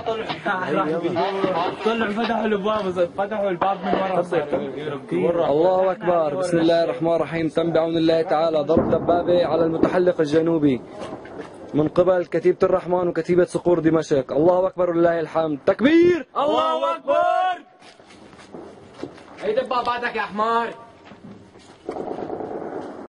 طلعوا فتحوا الباب من ورا. الله أكبر. بسم الله الرحمن الرحيم. تم بعون الله تعالى ضرب دبابة على المتحلق الجنوبي من قبل كتيبة الرحمن وكتيبة صقور دمشق. الله أكبر ولله الحمد. تكبير. الله أكبر. هي دباباتك يا حمار.